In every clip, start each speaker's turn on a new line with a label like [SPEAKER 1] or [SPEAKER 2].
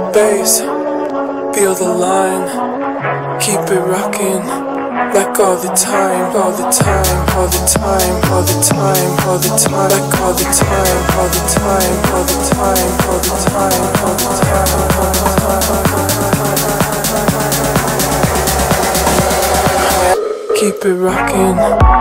[SPEAKER 1] bass, feel the line, keep it rockin', like all the time, all the time, all the time, all the time, all the time, like all the time, all the time, all the time, all the time, all the time, all the time. Keep it rockin'.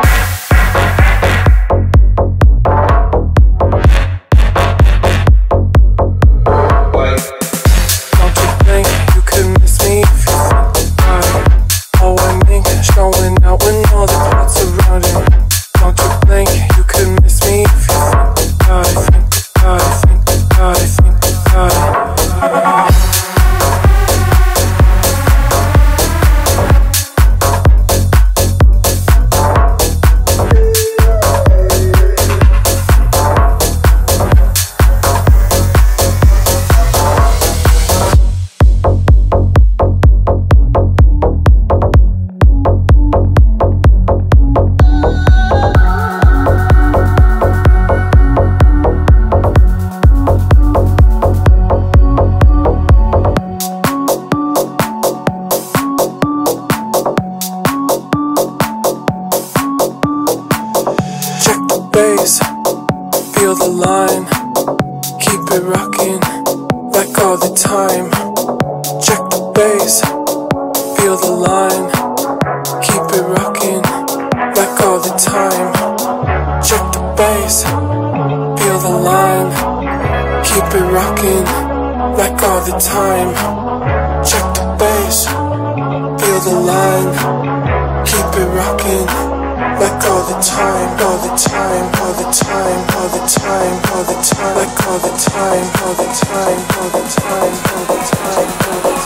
[SPEAKER 1] Feel the line, keep it rockin', like all the time. Check the bass, feel the line, keep it rockin', like all the time. Check the bass, feel the line, keep it rockin', like all the time. Check the bass, feel the line, keep it rockin', like all the time, all the time, all the time, all the time, all the time, like all the time, all the time, all the time, all the time, all the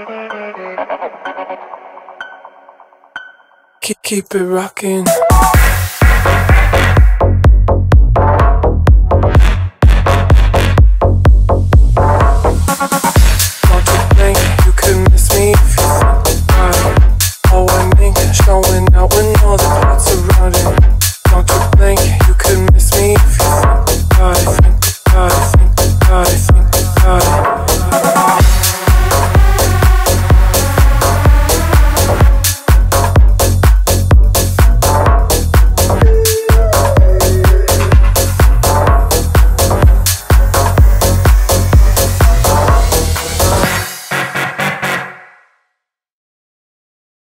[SPEAKER 1] time. Keep it rockin'.